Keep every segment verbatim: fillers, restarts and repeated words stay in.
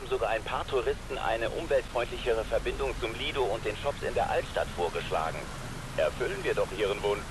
haben sogar ein paar Touristen eine umweltfreundlichere Verbindung zum Lido und den Shops in der Altstadt vorgeschlagen. Erfüllen wir doch Ihren Wunsch.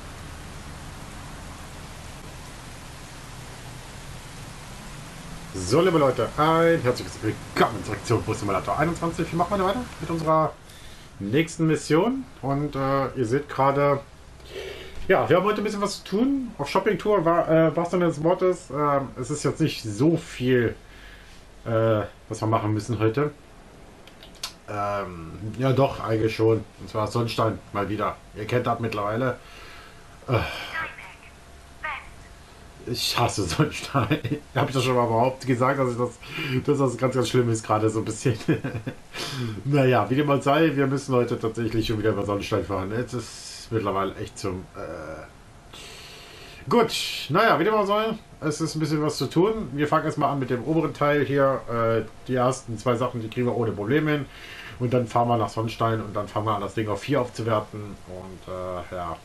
So, liebe Leute, ein herzliches Willkommen zurück zu Bus Simulator einundzwanzig. Wir machen weiter weiter mit unserer nächsten Mission. Und äh, ihr seht gerade, ja, wir haben heute ein bisschen was zu tun. Auf Shopping-Tour war äh, was dann des Wortes. Äh, es ist jetzt nicht so viel, äh, was wir machen müssen heute. Ähm, ja, doch, eigentlich schon. Und zwar Sonnenstein mal wieder. Ihr kennt das mittlerweile. Äh, Ich hasse Sonnenstein. Habe ich das schon mal überhaupt gesagt, dass ich das, dass das ganz, ganz schlimm ist, gerade so ein bisschen. Naja, wie dem mal sei, wir müssen heute tatsächlich schon wieder über Sonnenstein fahren. Es ist mittlerweile echt zum... Äh Gut, naja, wie dem mal sei, es ist ein bisschen was zu tun. Wir fangen erstmal an mit dem oberen Teil hier. Äh, die ersten zwei Sachen, die kriegen wir ohne Probleme hin. Und dann fahren wir nach Sonnenstein und dann fangen wir an, das Ding auf vier aufzuwerten. Und äh, ja...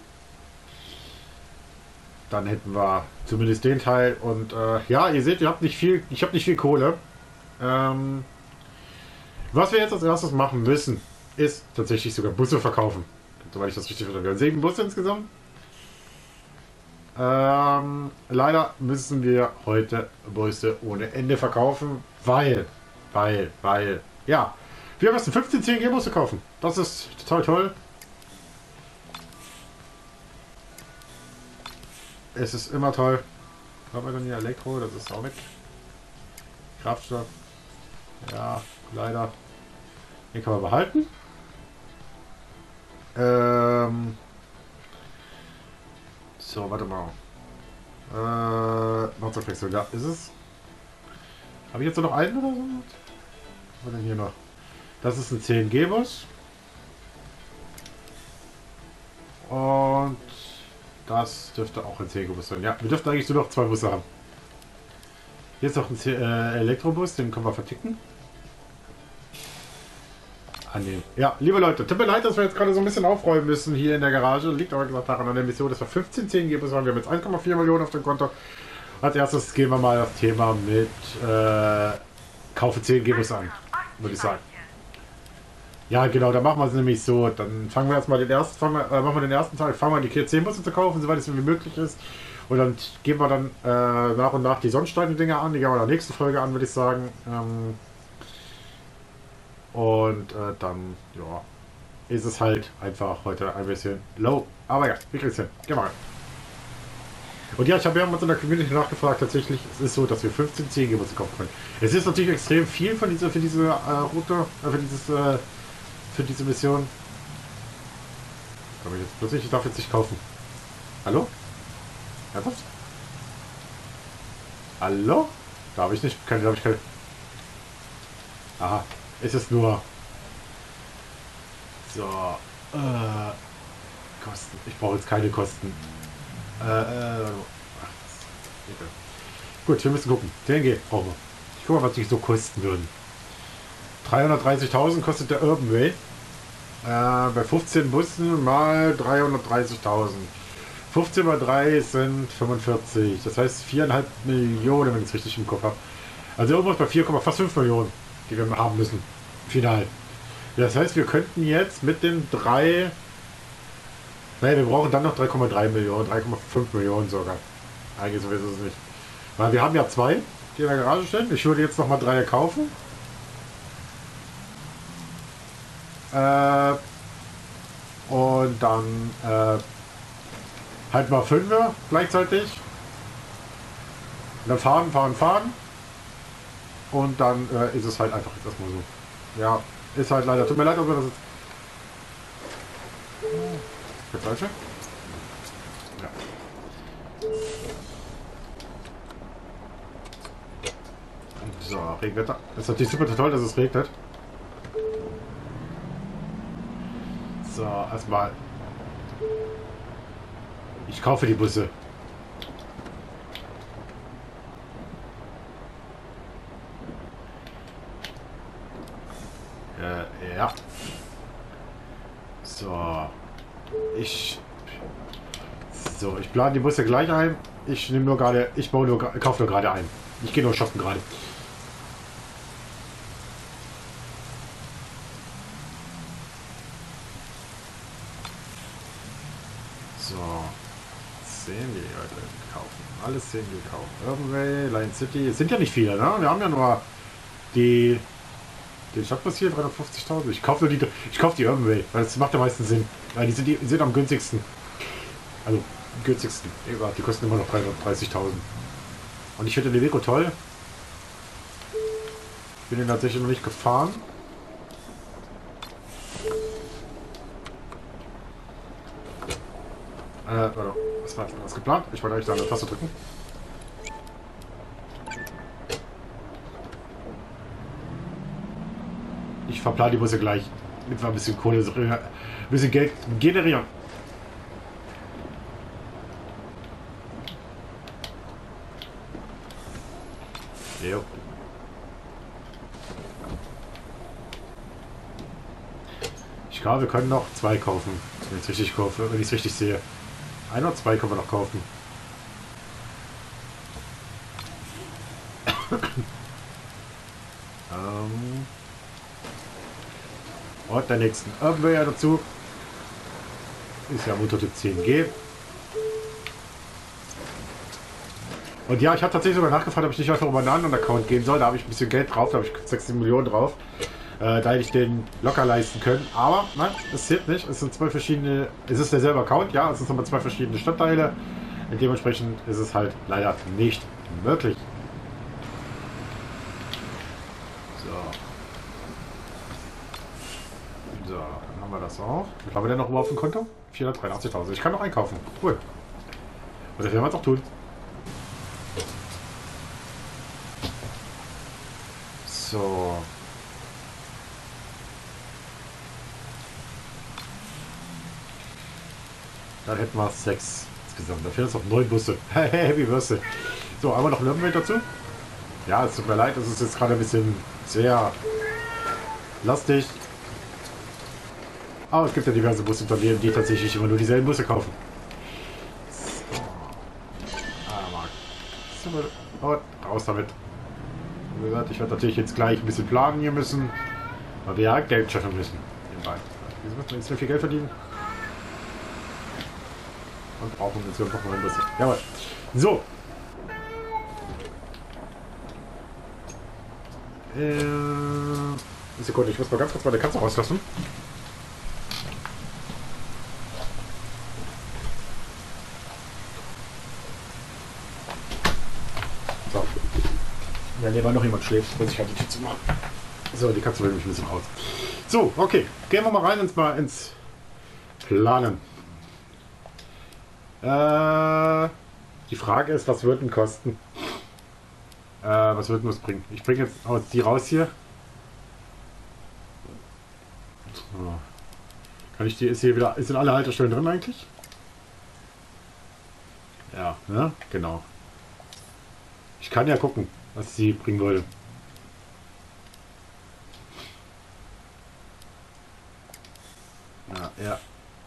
Dann hätten wir zumindest den Teil. Und äh, ja, ihr seht, ihr habt nicht viel, ich habe nicht viel Kohle. Ähm, was wir jetzt als erstes machen müssen, ist tatsächlich sogar Busse verkaufen. Soweit ich das richtig verstanden habe. Wir haben sieben Busse insgesamt. Ähm, leider müssen wir heute Busse ohne Ende verkaufen, weil, weil, weil, ja, wir müssen fünfzehn C N G-Busse kaufen. Das ist total toll. Es ist immer toll. Haben wir dann hier Elektro? Das ist auch weg. Kraftstoff. Ja, leider. Den kann man behalten. Ähm so, warte mal. Äh, Fahrzeugwechsel, da ist es. Habe ich jetzt noch einen oder so? Was haben wir denn hier noch? Das ist ein C N G-Bus. Und das dürfte auch ein C N G-Bus sein. Ja, wir dürften eigentlich nur noch zwei Busse haben. Hier ist noch ein C äh, Elektrobus, den können wir verticken. Annehmen. Ja, liebe Leute, tut mir leid, dass wir jetzt gerade so ein bisschen aufräumen müssen hier in der Garage. Liegt aber gesagt daran an der Mission, dass wir fünfzehn C N G-Busse haben. Wir haben jetzt eins Komma vier Millionen auf dem Konto. Als erstes gehen wir mal das Thema mit äh, Kaufe C N G-Bus an, würde ich sagen. Ja, genau, da machen wir es nämlich so. Dann fangen wir erstmal den ersten, fangen wir, äh, machen wir den ersten Teil, fangen wir die zehn Busse zu kaufen, soweit es wie möglich ist. Und dann gehen wir dann äh, nach und nach die Sonnensteine-Dinger an. Die gehen wir in der nächsten Folge an, würde ich sagen. Ähm, und äh, dann, ja, ist es halt einfach heute ein bisschen low. Aber ja, wir kriegen es hin. Gehen wir rein. Und ja, ich habe ja uns in der Community nachgefragt, tatsächlich, es ist so, dass wir fünfzehn C N G-Busse kaufen können. Es ist natürlich extrem viel von dieser, für diese äh, Route, äh, für dieses, äh, für diese Mission. Aber jetzt plötzlich, ich darf jetzt nicht kaufen. Hallo? Ernsthaft? Hallo? Darf ich nicht? Keine, darf ich keine. Aha, ist es nur. So. Äh, Kosten. Ich brauche jetzt keine Kosten. Äh, äh. Ach, egal. Gut, wir müssen gucken. C N G brauchen wir. Ich gucke mal, was die so kosten würden. dreihundertdreißigtausend kostet der Urban Way. Äh, bei fünfzehn Bussen mal dreihundertdreißigtausend. fünfzehn mal drei sind fünfundvierzig. Das heißt vier Komma fünf Millionen, wenn ich es richtig im Kopf habe. Also irgendwas bei vier, fast fünf Millionen, die wir haben müssen. Final. Das heißt, wir könnten jetzt mit den drei... Nein, wir brauchen dann noch drei Komma drei Millionen, drei Komma fünf Millionen sogar. Eigentlich so ist es nicht. Weil wir haben ja zwei, die in der Garage stehen. Ich würde jetzt noch mal drei kaufen. Äh, und dann äh, halt mal fünf gleichzeitig. Und dann fahren, fahren, fahren. Und dann äh, ist es halt einfach jetzt erstmal so. Ja, ist halt leider. Tut mir leid, ob wir das jetzt. Der falsche? Ja. So, Regenwetter. Es ist natürlich super toll, dass es regnet. So, erstmal. Ich kaufe die Busse. Äh, ja. So. Ich. So, ich plane die Busse gleich ein. Ich nehme nur gerade. Ich baue nur. Kaufe nur gerade ein. Ich gehe nur shoppen gerade. So. zehn G Leute kaufen. Alles zehn G kaufen. Urbanway, Lion City. Es sind ja nicht viele, ne? Wir haben ja nur die... Den Stadtbus hier, dreihundertfünfzigtausend. Ich kaufe nur die... Ich kaufe die Urbanway, weil das macht am meisten Sinn. Weil die sind, die sind am günstigsten. Also, am günstigsten. Die kosten immer noch dreihundertdreißigtausend. Und ich finde den Iveco toll. Bin den tatsächlich noch nicht gefahren. Äh, warte, was war das geplant? Ich wollte eigentlich da eine Taste drücken. Ich verplane die Busse gleich. Mit ein bisschen Kohle, ein bisschen Geld generieren. Jo. Ich glaube, wir können noch zwei kaufen, wenn ich es richtig kaufe, wenn ich es richtig sehe. Ein oder zwei können wir noch kaufen. ähm. Und der nächsten Urbanway dazu. Ist ja Motortyp zehn G. Und ja, ich habe tatsächlich sogar nachgefragt, ob ich nicht einfach über einen anderen Account gehen soll. Da habe ich ein bisschen Geld drauf, da habe ich sechzehn Millionen drauf. Äh, da hätte ich den locker leisten können. Aber nein, es zählt nicht. Es sind zwei verschiedene. Es ist derselbe Account, ja, es sind aber zwei verschiedene Stadtteile. Und dementsprechend ist es halt leider nicht möglich. So. So, dann haben wir das auch. Wie viel haben wir denn noch auf dem Konto? vierhundertdreiundachtzigtausend. Ich kann noch einkaufen. Cool. Und das werden wir jetzt auch tun. So. Dann hätten wir sechs insgesamt. Da fehlen uns noch neun Busse. Heavy Busse. So, haben wir noch einen Urbanway dazu? Ja, es tut mir leid, das ist jetzt gerade ein bisschen sehr lastig. Aber es gibt ja diverse Busunternehmen, die tatsächlich immer nur dieselben Busse kaufen. So. Ah, Marc. Und raus damit. Wie gesagt, ich werde natürlich jetzt gleich ein bisschen planen hier müssen. Weil wir ja Geld schaffen müssen. Wieso müssen wir jetzt so viel Geld verdienen? Und brauchen wir jetzt noch mal ein bisschen. Jawohl. So. Äh, eine Sekunde, ich muss mal ganz kurz meine Katze rauslassen. So. Ja, nee, weil noch jemand schläft, muss ich halt die Tür zu machen. So, die Katze will mich ein bisschen raus. So, okay. Gehen wir mal rein ins, mal ins Planen. Äh, die Frage ist, was wird denn kosten? Äh, was wird denn das bringen? Ich bringe jetzt aus die raus hier. So. Kann ich die, ist hier wieder, ist in alle Haltestellen drin eigentlich? Ja, ne? Genau. Ich kann ja gucken, was sie bringen würde. Ja, ja.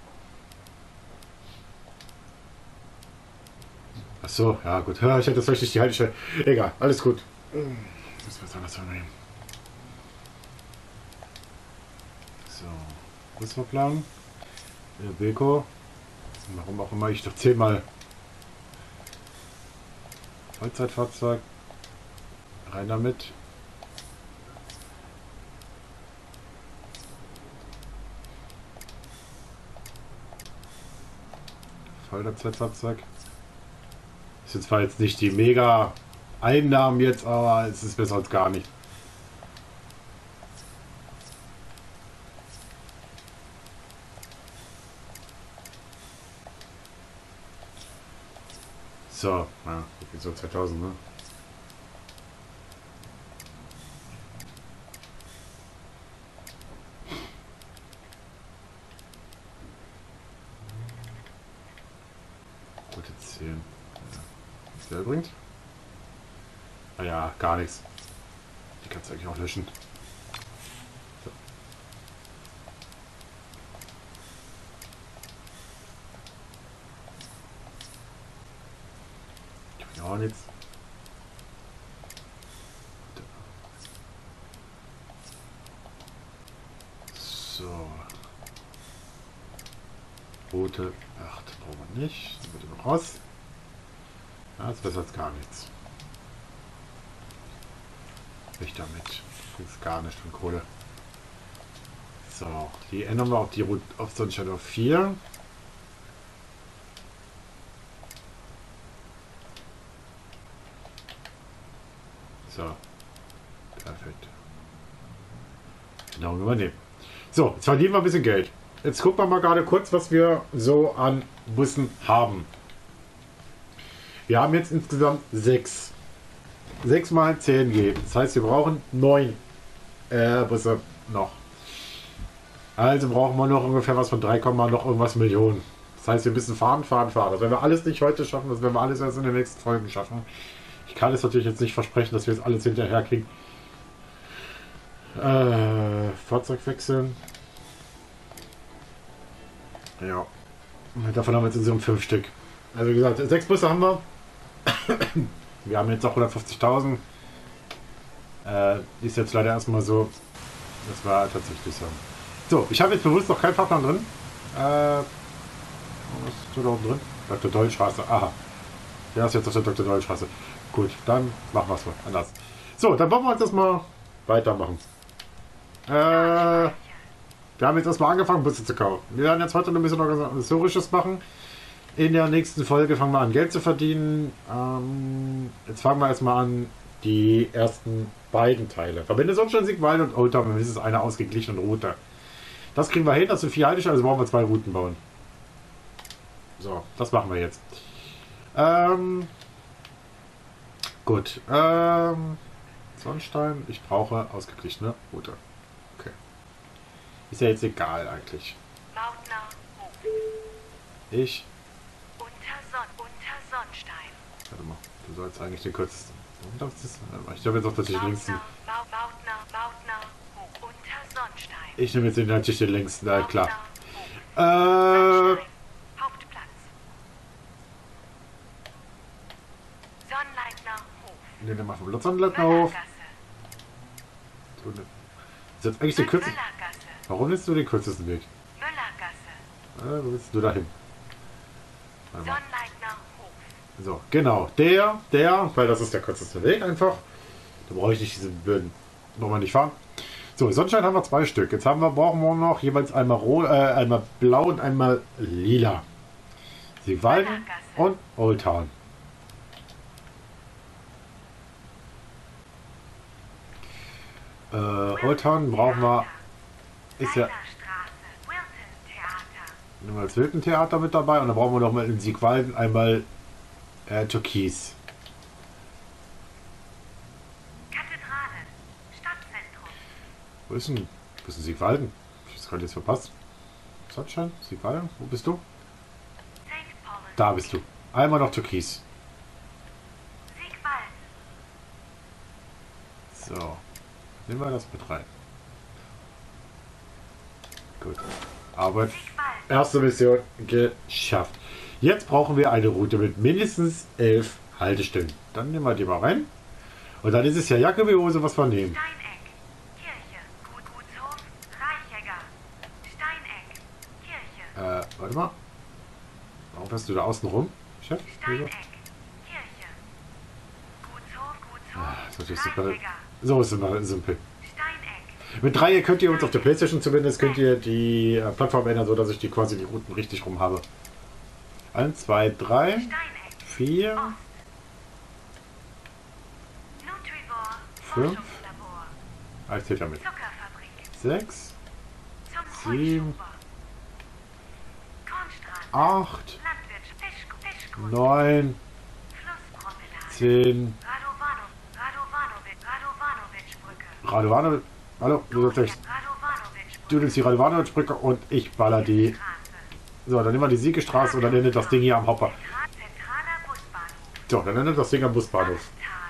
Ach so, ja gut. Ja, ich hätte das richtig die Haltestelle. Egal, alles gut. Das wird anders nehmen. So, Busverplan. Iveco. Warum auch immer ich doch zehnmal Vollzeitfahrzeug. Rein damit. Vollzeitfahrzeug. Ist jetzt zwar jetzt nicht die mega Einnahmen jetzt, aber es ist besser als gar nicht. So, ja, so zweitausend, ne? Gute zehn. Was der bringt? Ah ja, gar nichts. Die kannst du eigentlich auch löschen. So. Die bringt auch nichts. So. Rote acht brauchen wir nicht. Das wird noch raus. Ja, das ist besser als gar nichts. Nicht damit. Das ist gar nicht von Kohle. So, die ändern wir auf die Route auf Sonnenschein auf vier. So. Perfekt. Genau, übernehmen. So, jetzt verdienen wir ein bisschen Geld. Jetzt gucken wir mal gerade kurz, was wir so an Bussen haben. Wir haben jetzt insgesamt sechs. sechs mal zehn geht. Das heißt, wir brauchen neun äh, Busse noch. Also brauchen wir noch ungefähr was von drei, noch irgendwas Millionen. Das heißt, wir müssen fahren, fahren, fahren. Das werden wir alles nicht heute schaffen, das werden wir alles erst in den nächsten Folgen schaffen. Ich kann es natürlich jetzt nicht versprechen, dass wir jetzt alles hinterher kriegen. Äh, Fahrzeug wechseln. Ja. Davon haben wir jetzt insgesamt fünf Stück. Also wie gesagt, sechs Busse haben wir. Wir haben jetzt auch hundertfünfzigtausend. Äh, ist jetzt leider erstmal so. Das war tatsächlich so. So, ich habe jetzt bewusst noch keinen Fahrplan drin. Äh, was ist da oben drin? Doktor Dollstraße. Aha. Der ist jetzt auf der Doktor Dollstraße. Gut, dann machen wir es mal anders. So, dann wollen wir uns das mal weitermachen. Äh, wir haben jetzt erstmal angefangen, Busse zu kaufen. Wir werden jetzt heute noch ein bisschen Organisatorisches machen. In der nächsten Folge fangen wir an, Geld zu verdienen. Ähm, jetzt fangen wir erstmal an, die ersten beiden Teile. Verbinde Sonnenschein, Siegwald und Oldtown. Das ist eine ausgeglichene Route. Das kriegen wir hin, das sind vier Haltestellen, also brauchen wir zwei Routen bauen. So, das machen wir jetzt. Ähm, gut. Ähm, Sonnenstein, ich brauche ausgeglichene Route. Okay. Ist ja jetzt egal eigentlich. Ich. Unter, Son unter Sonnenstein. Warte mal, du sollst eigentlich den kürzesten. Ich habe jetzt auch natürlich den längsten. Bautner, Bautner, unter Sonnenstein. Ich nehme jetzt den, natürlich den längsten, na klar. Äh. Hauptplatz. Sonnleitner Hof. Ne, dann machen wir Sonnleitner Hof. Das ist jetzt eigentlich der kürzeste. Warum nimmst du den kürzesten Weg? Müllergasse. Äh, wo willst du dahin? Sonnleitner Hof. So, genau. Der, der, weil das ist der kürzeste Weg einfach. Da brauche ich nicht diese Böden. Brauchen wir nicht fahren. So, Sonnenschein haben wir zwei Stück. Jetzt haben wir, brauchen wir noch jeweils einmal rot, äh, einmal blau und einmal lila. Siegwalden und Oldtown. Äh, Oldtown brauchen wir. Ist ja. Nehmen wir das Wilton-Theater mit dabei und dann brauchen wir noch mal in Siegwalden einmal äh, Türkis. Kathedrale. Stadtzentrum. Wo ist denn? Wo ist denn Siegwalden? Ich hab's gerade jetzt verpasst. Sonnenschein? Siegwalden? Wo bist du? Da bist du. Einmal noch Türkis. Siegwalden. So. Nehmen wir das mit rein. Gut. Arbeit. Erste Mission geschafft. Jetzt brauchen wir eine Route mit mindestens elf Haltestellen. Dann nehmen wir die mal rein. Und dann ist es ja Jacke wie Hose, was wir nehmen. Steineck. Kirche. Gut, Gutshof. Reichegger. Steineck. Kirche. Äh, warte mal. Warum fährst du da außen rum, Chef? Steineck. Kirche. Gutshof, Gutshof. Ah, das ist natürlich super. Reichegger. So ist es mal simpel. Steineck. Mit Dreieck könnt ihr uns auf der Playstation zumindest könnt ihr die äh, Plattform ändern, so dass ich die quasi die Routen richtig rum habe. eins, zwei, drei, Steineck. vier, Ost. Nutrivor. Fünf. Forschungslabor. ah, ich zähle damit. Zuckerfabrik. sechs, Zum sieben, Heuschuber. Kornstraße. acht, Landwirtschaft. Fisch, Fischgrund. neun, Flusspromenade. zehn. Radovano, Radovanovic, Radovanovic-Brücke. Radovano. Hallo, du sollst gleich. Radovanovic-Brücke. Du nimmst die Radovanovic-Brücke und ich baller die. Straße. So, dann nehmen wir die Siegestraße und dann endet das Ding hier am Hopper. Zentraler Busbahnhof. So, dann endet das Ding am Busbahnhof. Tal.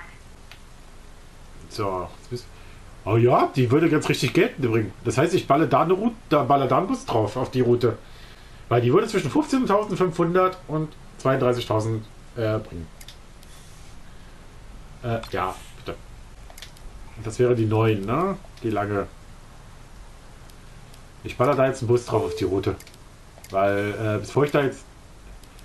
So. jetzt bist- Oh ja, die würde ganz richtig Geld bringen. Das heißt, ich balle da eine Route, da baller da einen Bus drauf auf die Route. Weil die würde zwischen fünfzehntausendfünfhundert und zweiunddreißigtausend äh, bringen. Äh, ja, bitte. Das wäre die neun, ne? Die lange. Ich baller da jetzt einen Bus drauf auf die Route. Weil, äh, bevor ich da jetzt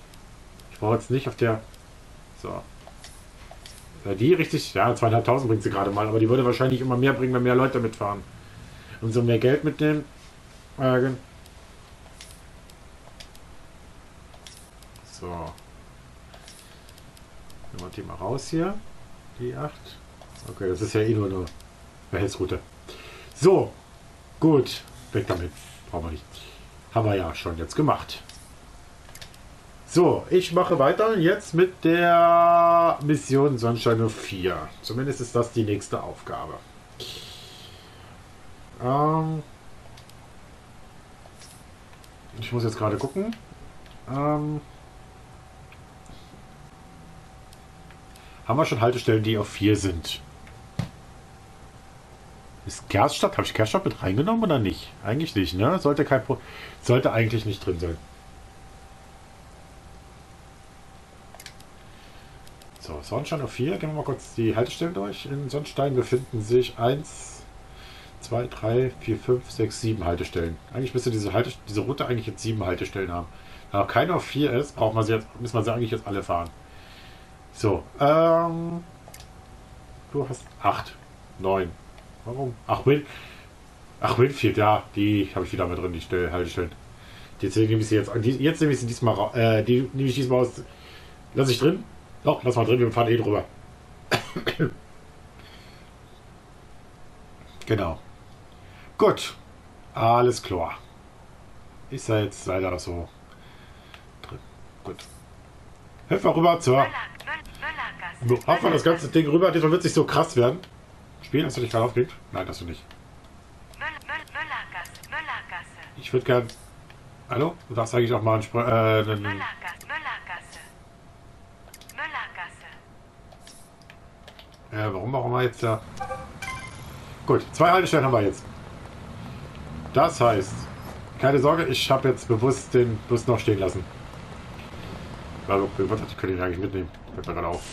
Ich brauche jetzt nicht auf der... So. Ja, die richtig... Ja, zweieinhalbtausend bringt sie gerade mal. Aber die würde wahrscheinlich immer mehr bringen, wenn mehr Leute mitfahren. Und so mehr Geld mitnehmen. Äh, so. Nehmen wir die mal raus hier. Die acht. Okay, das ist ja eh nur eine Behelfsroute. So. Gut. Weg damit. Brauchen wir nicht. Haben wir ja schon jetzt gemacht. So, ich mache weiter jetzt mit der Mission Sonnenschein null vier. Zumindest ist das die nächste Aufgabe. Ähm ich muss jetzt gerade gucken. Ähm haben wir schon Haltestellen, die auf vier sind? Ist Gerstadt? Habe ich Gerstadt mit reingenommen oder nicht? Eigentlich nicht, ne? Sollte kein Pro sollte eigentlich nicht drin sein. So, Sonnenstein auf vier. Gehen wir mal kurz die Haltestellen durch. In Sonnenstein befinden sich eins, zwei, drei, vier, fünf, sechs, sieben Haltestellen. Eigentlich müsste diese, Halte diese Route eigentlich jetzt sieben Haltestellen haben. Da noch keine auf vier ist, braucht man sie jetzt, müssen wir sie eigentlich jetzt alle fahren. So, ähm, du hast acht, neun. Warum? Ach, Win Ach, Winfield, ja, die habe ich wieder mit drin, die Stelle, Haltestellen. Die nehme ich sie jetzt, die, jetzt nehme ich sie diesmal raus, äh, die nehme ich diesmal aus, lass ich drin? Doch, lass mal drin, wir fahren eh drüber. Genau. Gut. Alles klar. Ist ja jetzt leider so drin. Gut. Helfen wir rüber zur... Hauen wir das ganze Ding rüber, das wird nicht so krass werden. Spielen, hast du dich gerade aufgelegt? Nein, hast du nicht. Ich würde gern... Hallo? Du darfst eigentlich auch mal einen... Spre äh, einen Ja, warum machen wir jetzt da? Gut, zwei Haltestellen haben wir jetzt. Das heißt, keine Sorge, ich habe jetzt bewusst den Bus noch stehen lassen. Also, ich könnte ihn eigentlich mitnehmen. Fällt mir gerade auf.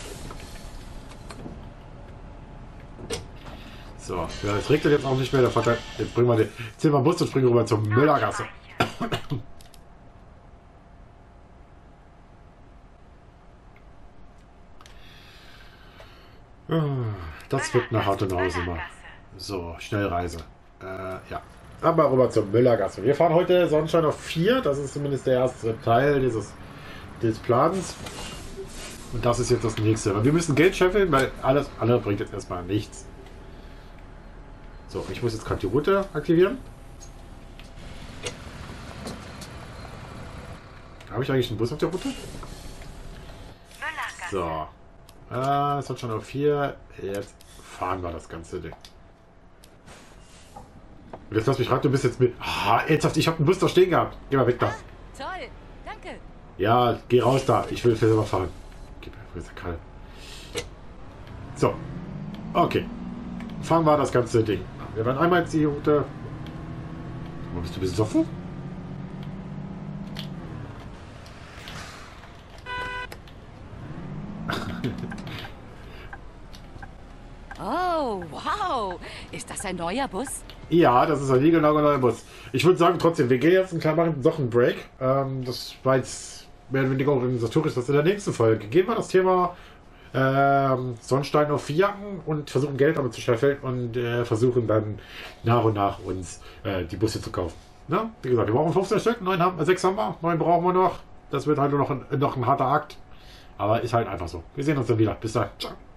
So, ja, das regnet jetzt auch nicht mehr. Der Vorteil, jetzt bringen wir den, jetzt nehmen wir den Bus und springen rüber zur Müllergasse. Das wird eine harte Hausnummer. So, Schnellreise. Äh, ja. Aber rüber zur Müllergasse. Wir fahren heute Sonnenschein auf vier. Das ist zumindest der erste Teil dieses, dieses Plans. Und das ist jetzt das nächste. Aber wir müssen Geld scheffeln, weil alles andere bringt jetzt erstmal nichts. So, ich muss jetzt gerade die Route aktivieren. Habe ich eigentlich einen Bus auf der Route? So. Äh, es hat schon auf vier. Jetzt fahren wir das ganze Ding. Und jetzt lass mich raten, du bist jetzt mit... Ah, ernsthaft, ich habe einen Bus da stehen gehabt. Geh mal weg da. Ah, toll, danke. Ja, geh raus da. Ich will selber fahren. Gib mir ist kalt. So. Okay. Fahren wir das ganze Ding. Wir werden einmal jetzt die Route... Wo bist du besoffen? Oh, wow. Ist das ein neuer Bus? Ja, das ist ein genau neuer Bus. Ich würde sagen, trotzdem, wir gehen jetzt einen kleinen, doch einen Break. Ähm, das war jetzt mehr oder weniger organisatorisch. Das in der nächsten Folge. Gehen wir das Thema ähm, Sonnenstein auf vier an und versuchen Geld damit zu scheffeln und äh, versuchen dann nach und nach uns äh, die Busse zu kaufen. Na? Wie gesagt, wir brauchen fünfzehn Stück, neun haben, sechs haben wir, neun brauchen wir noch. Das wird halt nur noch ein, noch ein harter Akt. Aber ist halt einfach so. Wir sehen uns dann wieder. Bis dann. Ciao.